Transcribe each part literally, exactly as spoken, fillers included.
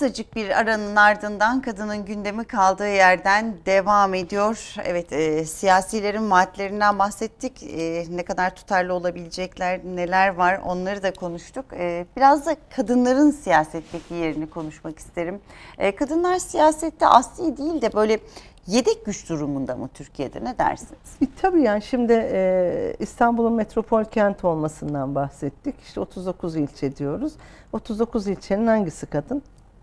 Kısacık bir aranın ardından kadının gündemi kaldığı yerden devam ediyor. Evet, e, siyasilerin vaatlerinden bahsettik. E, ne kadar tutarlı olabilecekler, neler var onları da konuştuk. E, biraz da kadınların siyasetteki yerini konuşmak isterim. E, kadınlar siyasette asli değil de böyle yedek güç durumunda mı Türkiye'de, ne dersiniz? E, tabii yani şimdi e, İstanbul'un metropol kent olmasından bahsettik. İşte otuz dokuz ilçe diyoruz. otuz dokuz ilçenin hangisi kadın?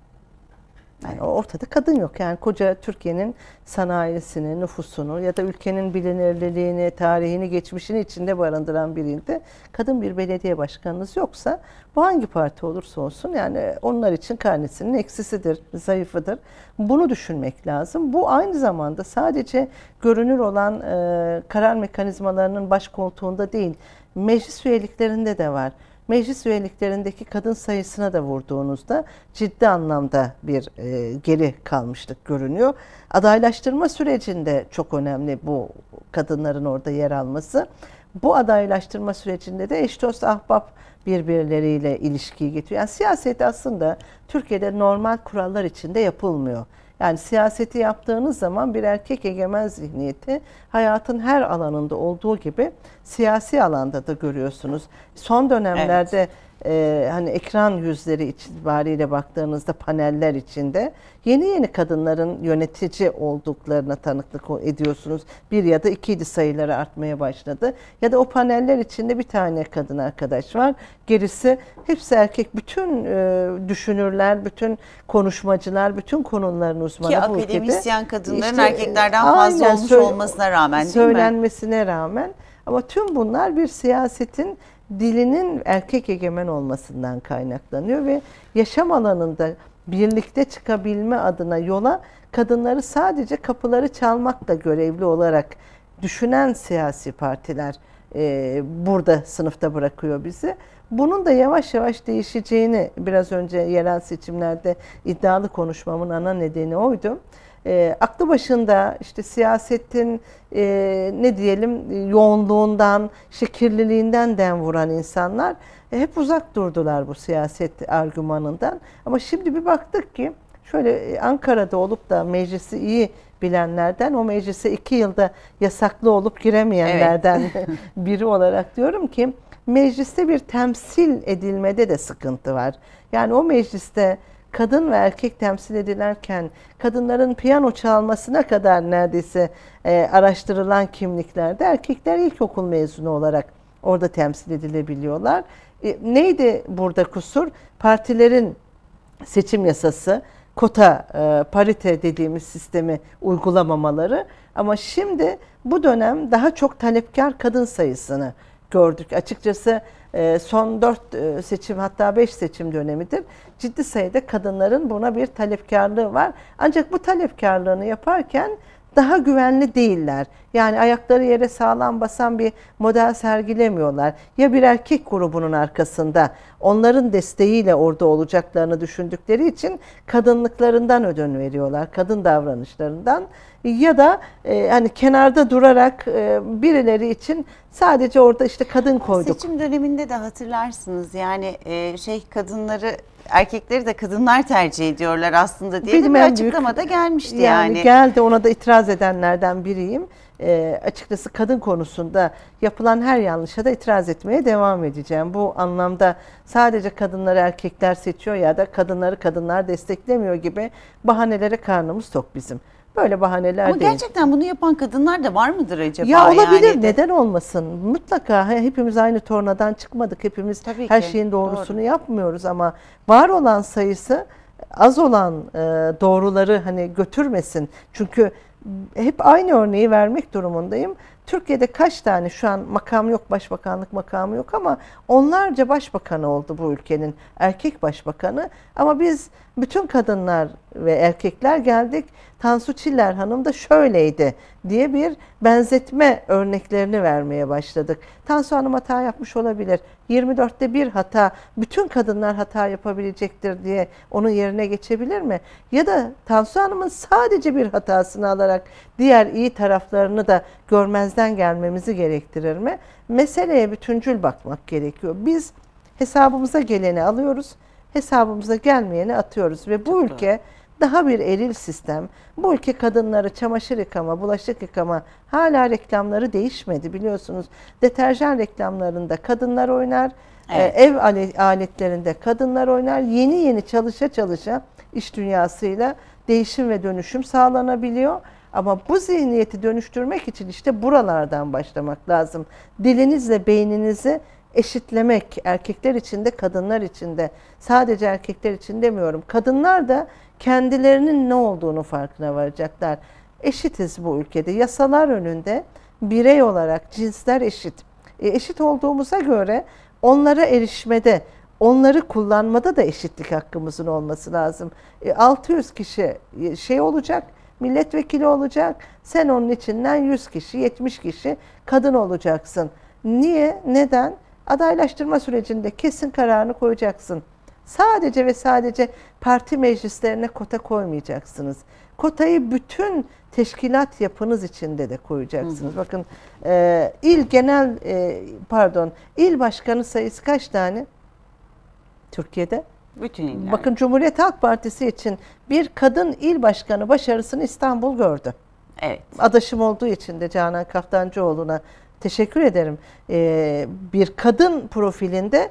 Yani ortada kadın yok. Yani koca Türkiye'nin sanayisini, nüfusunu ya da ülkenin bilinirliğini, tarihini, geçmişini içinde barındıran bir ilde kadın bir belediye başkanınız yoksa bu hangi parti olursa olsun yani onlar için karnesinin eksisidir, zayıfıdır. Bunu düşünmek lazım. Bu aynı zamanda sadece görünür olan e, karar mekanizmalarının baş koltuğunda değil, meclis üyeliklerinde de var. Meclis üyeliklerindeki kadın sayısına da vurduğunuzda ciddi anlamda bir e, geri kalmışlık görünüyor. Adaylaştırma sürecinde çok önemli bu kadınların orada yer alması. Bu adaylaştırma sürecinde de eş dost ahbap birbirleriyle ilişkiyi getiriyor. Yani siyaset aslında Türkiye'de normal kurallar içinde yapılmıyor. Yani siyaseti yaptığınız zaman bir erkek egemen zihniyeti hayatın her alanında olduğu gibi siyasi alanda da görüyorsunuz. Son dönemlerde evet. e, hani ekran yüzleri itibariyle baktığınızda paneller içinde yeni yeni kadınların yönetici olduklarına tanıklık ediyorsunuz. Bir ya da ikiydi sayıları artmaya başladı. Ya da o paneller içinde bir tane kadın arkadaş var. Gerisi hepsi erkek. Bütün e, düşünürler, bütün konuşmacılar, bütün konuların uzmanı Ki bu ülkede. Ki akademisyen kadınların işte, erkeklerden fazla aynen, olmuş olmasına rağmen değil mi? Söylenmesine rağmen. Ama tüm bunlar bir siyasetin dilinin erkek egemen olmasından kaynaklanıyor ve yaşam alanında birlikte çıkabilme adına yola kadınları sadece kapıları çalmakla görevli olarak düşünen siyasi partiler e, burada sınıfta bırakıyor bizi. Bunun da yavaş yavaş değişeceğini biraz önce yerel seçimlerde iddialı konuşmamın ana nedeni oydu. E, aklı başında işte siyasetin e, ne diyelim yoğunluğundan, işte kirliliğinden dem vuran insanlar e, hep uzak durdular bu siyaset argümanından. Ama şimdi bir baktık ki şöyle Ankara'da olup da meclisi iyi bilenlerden, o meclise iki yılda yasaklı olup giremeyenlerden evet. biri olarak diyorum ki mecliste bir temsil edilmede de sıkıntı var. Yani o mecliste kadın ve erkek temsil edilerken kadınların piyano çalmasına kadar neredeyse e, araştırılan kimliklerde erkekler ilkokul mezunu olarak orada temsil edilebiliyorlar. E, neydi burada kusur? Partilerin seçim yasası, kota, e, parite dediğimiz sistemi uygulamamaları. Ama şimdi bu dönem daha çok talepkar kadın sayısını gördük. Açıkçası son dört seçim hatta beş seçim dönemidir. Ciddi sayıda kadınların buna bir talepkarlığı var. Ancak bu talepkarlığını yaparken daha güvenli değiller. Yani ayakları yere sağlam basan bir model sergilemiyorlar. Ya bir erkek grubunun arkasında onların desteğiyle orada olacaklarını düşündükleri için kadınlıklarından ödün veriyorlar. Kadın davranışlarından. Ya da e, hani kenarda durarak e, birileri için sadece orada işte kadın koyduk. Seçim döneminde de hatırlarsınız yani e, şey kadınları erkekleri de kadınlar tercih ediyorlar aslında diye de bir açıklama da gelmişti yani. Yani geldi, ona da itiraz edenlerden biriyim. E, açıkçası kadın konusunda yapılan her yanlışa da itiraz etmeye devam edeceğim. Bu anlamda sadece kadınları erkekler seçiyor ya da kadınları kadınlar desteklemiyor gibi bahanelere karnımız tok bizim. Böyle bahaneler Ama değil. Ama gerçekten bunu yapan kadınlar da var mıdır acaba? Ya olabilir, yani neden olmasın? Mutlaka hepimiz aynı tornadan çıkmadık. Hepimiz Tabii her ki. şeyin doğrusunu Doğru. yapmıyoruz ama var olan sayısı az olan e, doğruları hani götürmesin. Çünkü hep aynı örneği vermek durumundayım. Türkiye'de kaç tane şu an makam yok, başbakanlık makamı yok ama onlarca başbakanı oldu bu ülkenin, erkek başbakanı. Ama biz bütün kadınlar ve erkekler geldik, Tansu Çiller Hanım da şöyleydi diye bir benzetme örneklerini vermeye başladık. Tansu Hanım hata yapmış olabilir. yirmi dörtte bir hata, bütün kadınlar hata yapabilecektir diye onun yerine geçebilir mi? Ya da Tansu Hanım'ın sadece bir hatasını alarak diğer iyi taraflarını da görmezden gelmemizi gerektirir mi? Meseleye bütüncül bakmak gerekiyor. Biz hesabımıza geleni alıyoruz. hesabımıza gelmeyeni atıyoruz ve bu Çok ülke daha bir eril sistem. Bu ülke kadınları çamaşır yıkama, bulaşık yıkama, hala reklamları değişmedi biliyorsunuz. Deterjan reklamlarında kadınlar oynar, Evet. e, ev ale- aletlerinde kadınlar oynar. Yeni yeni çalışa çalışa iş dünyasıyla değişim ve dönüşüm sağlanabiliyor. Ama bu zihniyeti dönüştürmek için işte buralardan başlamak lazım. Dilinizle beyninizi eşitlemek, erkekler için de kadınlar için de, sadece erkekler için demiyorum. Kadınlar da kendilerinin ne olduğunu farkına varacaklar. Eşitiz bu ülkede. Yasalar önünde birey olarak cinsler eşit. E, eşit olduğumuza göre onlara erişmede, onları kullanmada da eşitlik hakkımızın olması lazım. E, altı yüz kişi şey olacak, milletvekili olacak. Sen onun içinden yüz kişi, yetmiş kişi kadın olacaksın. Niye? Neden? Adaylaştırma sürecinde kesin kararını koyacaksın. Sadece ve sadece parti meclislerine kota koymayacaksınız. Kotayı bütün teşkilat yapınız içinde de koyacaksınız. Hı hı. Bakın e, il genel e, pardon il başkanı sayısı kaç tane Türkiye'de? Bütün iller. Bakın Cumhuriyet Halk Partisi için bir kadın il başkanı başarısını İstanbul gördü. Evet. Adaşım olduğu için de Canan Kaftancıoğlu'na teşekkür ederim. Ee, bir kadın profilinde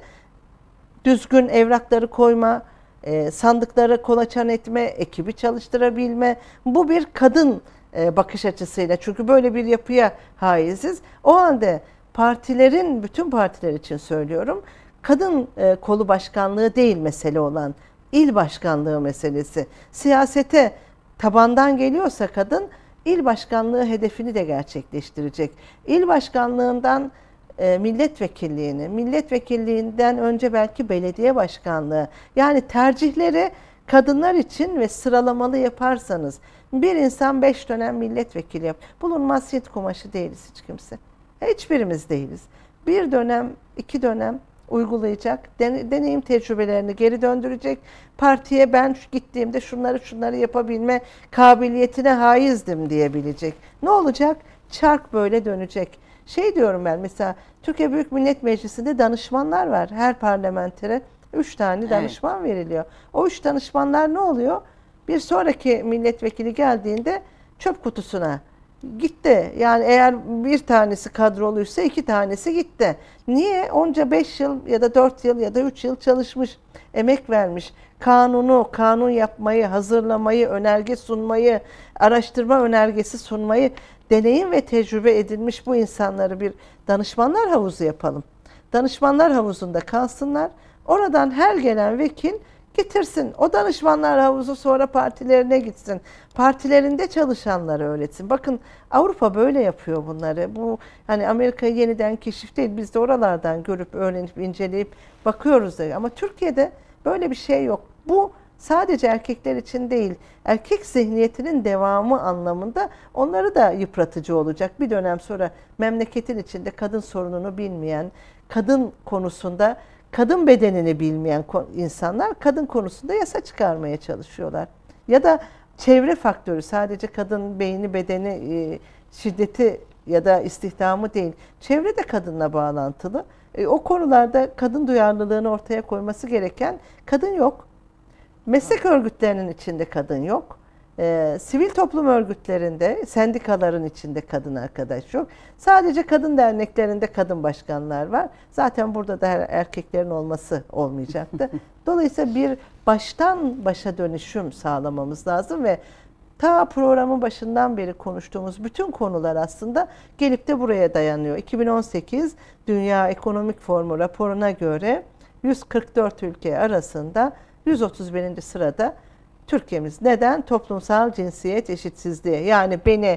düzgün evrakları koyma, e, sandıklara kolaçan etme, ekibi çalıştırabilme. Bu bir kadın e, bakış açısıyla. Çünkü böyle bir yapıya haiziz. O halde partilerin, bütün partiler için söylüyorum, kadın e, kolu başkanlığı değil mesele olan, il başkanlığı meselesi. Siyasete tabandan geliyorsa kadın, il başkanlığı hedefini de gerçekleştirecek. İl başkanlığından e, milletvekilliğini, milletvekilliğinden önce belki belediye başkanlığı, yani tercihleri kadınlar için ve sıralamalı yaparsanız, bir insan beş dönem milletvekili yap. Bulunmaz Hint kumaşı değiliz hiç kimse. Hiçbirimiz değiliz. Bir dönem, iki dönem uygulayacak, deneyim tecrübelerini geri döndürecek. Partiye ben gittiğimde şunları şunları yapabilme kabiliyetine haizdim diyebilecek. Ne olacak? Çark böyle dönecek. Şey diyorum ben, mesela Türkiye Büyük Millet Meclisi'nde danışmanlar var. Her parlamentere üç tane danışman evet. veriliyor. O üç danışmanlar ne oluyor? Bir sonraki milletvekili geldiğinde çöp kutusuna gitti. Yani eğer bir tanesi kadroluysa iki tanesi gitti. Niye? Onca beş yıl ya da dört yıl ya da üç yıl çalışmış, emek vermiş. Kanunu, kanun yapmayı, hazırlamayı, önerge sunmayı, araştırma önergesi sunmayı, deneyim ve tecrübe edilmiş bu insanları bir danışmanlar havuzu yapalım. Danışmanlar havuzunda kalsınlar. Oradan her gelen vekil getirsin. O danışmanlar havuzu sonra partilerine gitsin. Partilerinde çalışanları öğretsin. Bakın Avrupa böyle yapıyor bunları. Bu hani Amerika'yı yeniden keşif değil. Biz de oralardan görüp, öğrenip, inceleyip bakıyoruz da. Ama Türkiye'de böyle bir şey yok. Bu sadece erkekler için değil. Erkek zihniyetinin devamı anlamında onları da yıpratıcı olacak. Bir dönem sonra memleketin içinde kadın sorununu bilmeyen, kadın konusunda kadın bedenini bilmeyen insanlar kadın konusunda yasa çıkarmaya çalışıyorlar. Ya da çevre faktörü, sadece kadın beyni, bedeni, şiddeti ya da istihdamı değil. Çevre de kadınla bağlantılı. O konularda kadın duyarlılığını ortaya koyması gereken kadın yok. Meslek örgütlerinin içinde kadın yok. Ee, sivil toplum örgütlerinde, sendikaların içinde kadın arkadaş yok. Sadece kadın derneklerinde kadın başkanlar var. Zaten burada da erkeklerin olması olmayacaktı. Dolayısıyla bir baştan başa dönüşüm sağlamamız lazım ve ta programın başından beri konuştuğumuz bütün konular aslında gelip de buraya dayanıyor. iki bin on sekiz Dünya Ekonomik Forumu raporuna göre yüz kırk dört ülke arasında yüz otuz birinci sırada Türkiye'miz. Neden? Toplumsal cinsiyet eşitsizliği. Yani beni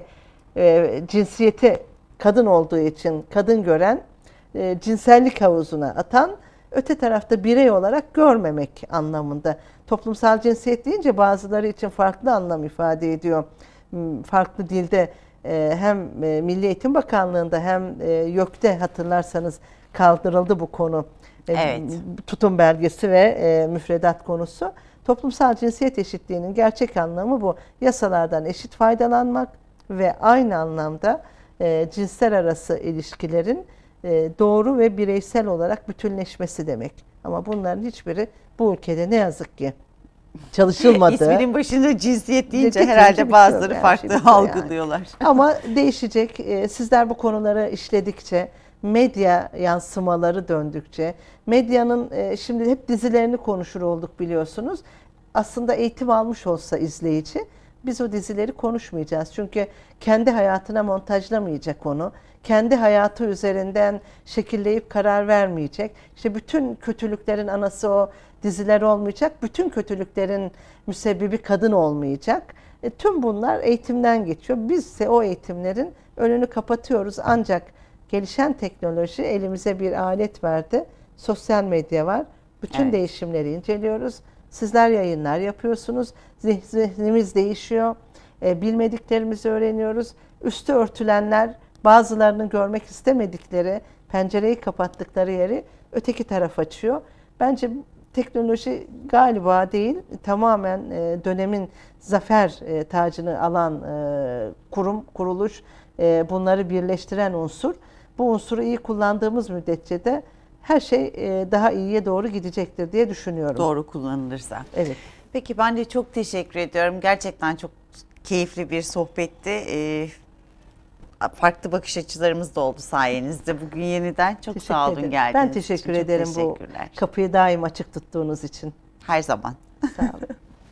e, cinsiyeti kadın olduğu için kadın gören, e, cinsellik havuzuna atan, öte tarafta birey olarak görmemek anlamında. Toplumsal cinsiyet deyince bazıları için farklı anlam ifade ediyor. Farklı dilde e, hem e, Milli Eğitim Bakanlığı'nda hem e, YÖK'te hatırlarsanız kaldırıldı bu konu. Evet. Tutum belgesi ve e, müfredat konusu. Toplumsal cinsiyet eşitliğinin gerçek anlamı bu. Yasalardan eşit faydalanmak ve aynı anlamda e, cinsler arası ilişkilerin e, doğru ve bireysel olarak bütünleşmesi demek. Ama bunların hiçbiri bu ülkede ne yazık ki çalışılmadı. İsminin başında cinsiyet deyince Bitince herhalde bitiyor, bazıları her farklı şey bitiyor algılıyorlar. Yani. Ama değişecek. Ee, Sizler bu konuları işledikçe, medya yansımaları döndükçe, medyanın e, şimdi hep dizilerini konuşur olduk biliyorsunuz. Aslında eğitim almış olsa izleyici, biz o dizileri konuşmayacağız. Çünkü kendi hayatına montajlamayacak onu. Kendi hayatı üzerinden şekilleyip karar vermeyecek. İşte bütün kötülüklerin anası o diziler olmayacak. Bütün kötülüklerin müsebbibi kadın olmayacak. E, tüm bunlar eğitimden geçiyor. Biz ise o eğitimlerin önünü kapatıyoruz. Ancak gelişen teknoloji elimize bir alet verdi. Sosyal medya var. Bütün Evet. değişimleri inceliyoruz. Sizler yayınlar yapıyorsunuz. Zihnimiz değişiyor. E, bilmediklerimizi öğreniyoruz. Üstü örtülenler bazılarının görmek istemedikleri, pencereyi kapattıkları yeri öteki taraf açıyor. Bence teknoloji galiba değil, tamamen e, dönemin zafer e, tacını alan e, kurum, kuruluş, e, bunları birleştiren unsur. Bu unsuru iyi kullandığımız müddetçe de her şey e, daha iyiye doğru gidecektir diye düşünüyorum. Doğru kullanılırsa. Evet. Peki ben de çok teşekkür ediyorum. Gerçekten çok keyifli bir sohbetti. Ee, farklı bakış açılarımız da oldu sayenizde. Bugün yeniden çok Teşekkür sağ olun ederim. geldiğiniz Ben için. teşekkür Çok ederim bu teşekkürler. kapıyı daim açık tuttuğunuz için. Her zaman. Sağ olun.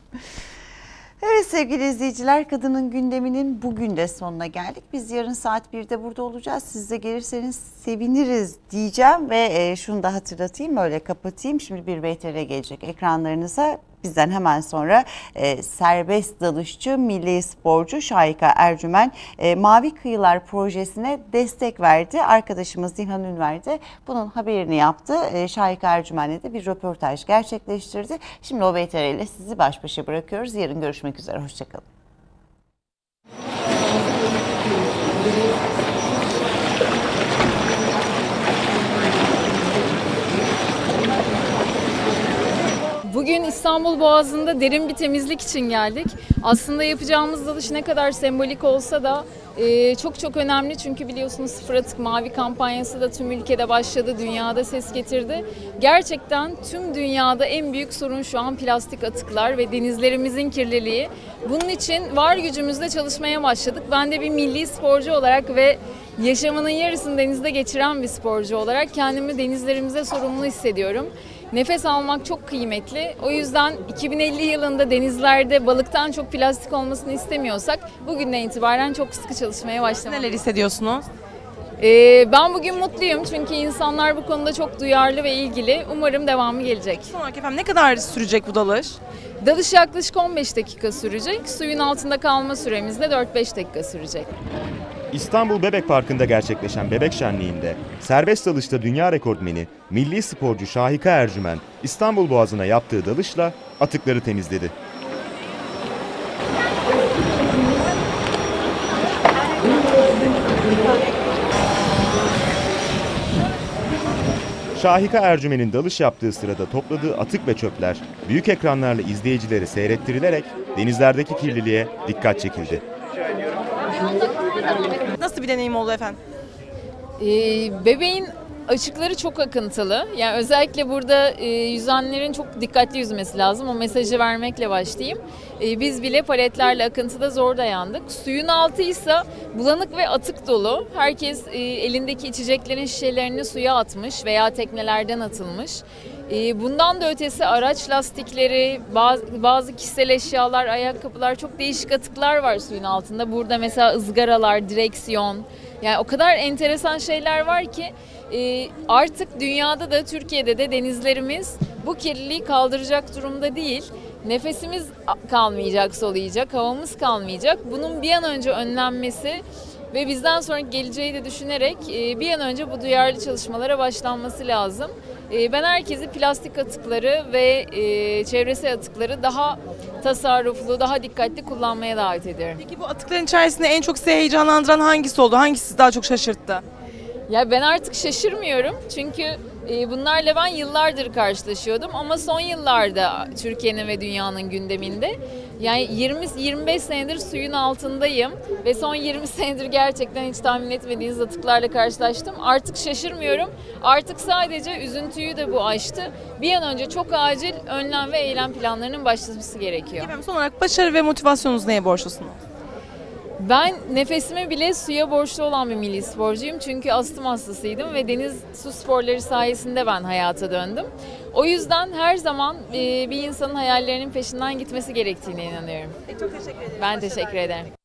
Evet sevgili izleyiciler, Kadının Gündemi'nin bugün de sonuna geldik. Biz yarın saat birde burada olacağız. Siz de gelirseniz seviniriz diyeceğim ve e, şunu da hatırlatayım, öyle kapatayım. Şimdi bir V T R gelecek ekranlarınıza. Bizden hemen sonra e, serbest dalışçı milli sporcu Şahika Ercümen e, Mavi Kıyılar projesine destek verdi. Arkadaşımız Nihan Ünver de bunun haberini yaptı. E, Şahika Ercümen'le de bir röportaj gerçekleştirdi. Şimdi o V T R ile sizi baş başa bırakıyoruz. Yarın görüşmek üzere. Hoşçakalın. Bugün İstanbul Boğazı'nda derin bir temizlik için geldik. Aslında yapacağımız dalış ne kadar sembolik olsa da e, çok çok önemli. Çünkü biliyorsunuz Sıfır Atık Mavi kampanyası da tüm ülkede başladı, dünyada ses getirdi. Gerçekten tüm dünyada en büyük sorun şu an plastik atıklar ve denizlerimizin kirliliği. Bunun için var gücümüzle çalışmaya başladık. Ben de bir milli sporcu olarak ve yaşamının yarısını denizde geçiren bir sporcu olarak kendimi denizlerimize sorumlu hissediyorum. Nefes almak çok kıymetli. O yüzden iki bin elli yılında denizlerde balıktan çok plastik olmasını istemiyorsak bugünden itibaren çok sıkı çalışmaya başlamalıyız. Neler hissediyorsunuz? Ee, ben bugün mutluyum çünkü insanlar bu konuda çok duyarlı ve ilgili. Umarım devamı gelecek. Son olarak efendim ne kadar sürecek bu dalış? Dalış yaklaşık on beş dakika sürecek. Suyun altında kalma süremiz de dört beş dakika sürecek. İstanbul Bebek Parkı'nda gerçekleşen Bebek Şenliği'nde serbest dalışta dünya rekortmeni, milli sporcu Şahika Ercümen İstanbul Boğazı'na yaptığı dalışla atıkları temizledi. Şahika Ercümen'in dalış yaptığı sırada topladığı atık ve çöpler büyük ekranlarla izleyicileri seyrettirilerek denizlerdeki kirliliğe dikkat çekildi. Nasıl bir deneyim oldu efendim? Ee, bebeğin açıkları çok akıntılı. Yani özellikle burada e, yüzenlerin çok dikkatli yüzmesi lazım. O mesajı vermekle başlayayım. E, biz bile paletlerle akıntıda zor dayandık. Suyun altı ise bulanık ve atık dolu. Herkes e, elindeki içeceklerin şişelerini suya atmış veya teknelerden atılmış. E, bundan da ötesi araç lastikleri, bazı, bazı kişisel eşyalar, ayakkabılar, çok değişik atıklar var suyun altında. Burada mesela ızgaralar, direksiyon, yani o kadar enteresan şeyler var ki e, artık dünyada da Türkiye'de de denizlerimiz bu kirliliği kaldıracak durumda değil. Nefesimiz kalmayacak, soluyacak, havamız kalmayacak. Bunun bir an önce önlenmesi ve bizden sonraki geleceği de düşünerek e, bir an önce bu duyarlı çalışmalara başlanması lazım. E, ben herkesi plastik atıkları ve e, çevresel atıkları daha tasarruflu, daha dikkatli kullanmaya davet ediyorum. Peki bu atıkların içerisinde en çok sizi heyecanlandıran hangisi oldu? Hangisi sizi daha çok şaşırttı? Ya ben artık şaşırmıyorum çünkü E, bunlarla ben yıllardır karşılaşıyordum ama son yıllarda Türkiye'nin ve dünyanın gündeminde. Yani yirmi yirmi beş senedir suyun altındayım ve son yirmi senedir gerçekten hiç tahmin etmediğiniz atıklarla karşılaştım. Artık şaşırmıyorum. Artık sadece üzüntüyü de bu aştı. Bir an önce çok acil önlem ve eylem planlarının başlaması gerekiyor. Efendim son olarak başarı ve motivasyonunuzu neye borçlusunuz? Ben nefesime bile suya borçlu olan bir milli sporcuyum. Çünkü astım hastasıydım ve deniz su sporları sayesinde ben hayata döndüm. O yüzden her zaman bir insanın hayallerinin peşinden gitmesi gerektiğine inanıyorum. Çok teşekkür ederim. Ben teşekkür ederim.